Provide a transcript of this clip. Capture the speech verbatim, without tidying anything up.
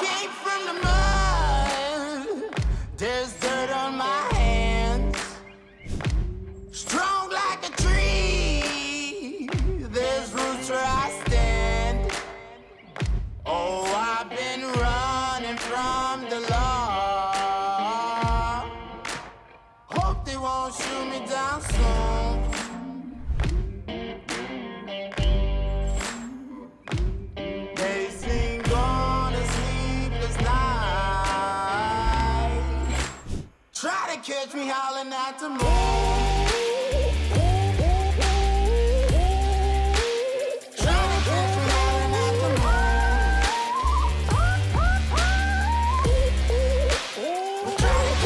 came from the mud. There's dirt on my hands. Strong like a tree. There's roots where I stand. Oh, I've been running from the law. Hope they won't shoot me down soon. They sing on a sleepless night. Try to catch me howling at the moon.